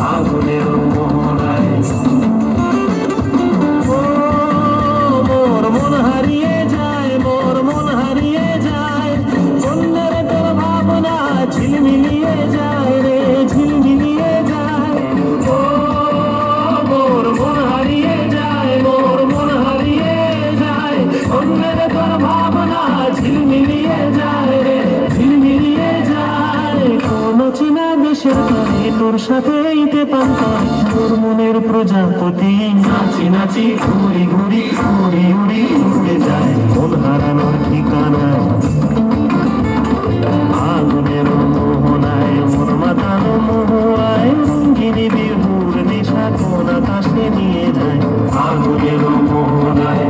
আগুনের মোহনায়। মোর মন হারিয়ে যায়, মোর মন হারিয়ে যায়, অন্যের তোর ভাবনা ঝিলমিলিয়ে যায় রে, ঝিলমিলিয়ে যায়। ও মোর মন হারিয়ে যায়, মোর মন হারিয়ে যায়, অন্যের তোর ভাবনা ঝিলমিলিয়ে যায় রে, ঝিলমিলিয়ে যায়। কোন চেনা দেশের গানে তোর সাথে ইতে পান্তায়, তোর মনের প্রজাপতি নাচি নাচি ঘুরি ঘুরি উড়ি উড়ি উড়ে যায় মন হারানোর ঠিকানায়। আগুনের মোহনায় মোর মাতানো মোহরায়, রঙ্গিনী বিহুর নেশা কোন আকাশে নিয়ে যায় আগুনের মোহনায়।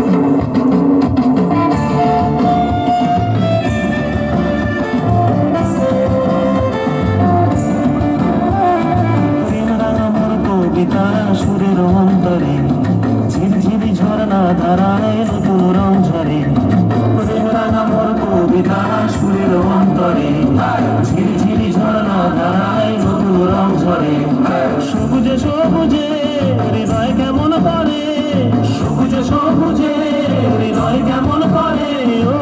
কবিতা সুরের অন্তরে ঝিরঝিরি ঝর্ণা ধারায় নতুন রং ঝরে, মোর কবিতা সুরের অন্তরে ঝিরঝিরি ঝর্ণা ধারায় নতুন রং ঝরে। সবুজে সবুজে হৃদয় কেমন করে, সবুজে সবুজে হৃদয় কেমন করে। ও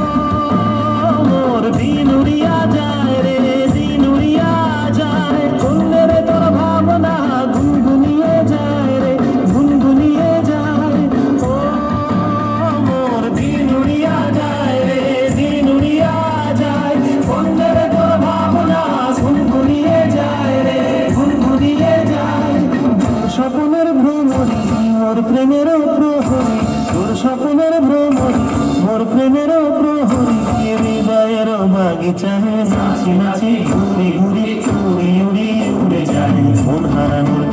মোর দিন উড়িয়া যায় রে, দিন উড়িয়া যায়, অন্যের তোর ভাবনা গুনগুনিয়ে যায় রে, গুনগুনিয়ে যায়। ও মোর দিন উড়িয়া যায় রে, দিন উড়িয়া যায়, অন্যের তোর ভাবনা গুনগুনিয়ে যায় রে, গুনগুনিয়ে যায়। তোর স্বপ্নের ভ্রমণী মোর প্রেমের প্রহরী, তোর স্বপ্নের ভ্রমণী মোর প্রেমের প্রহরী, হৃদয়ের বাগিচায় নাচি নাচি ঘুরি ঘুরি উড়ি উড়ি উড়ে যায় মন হারানোর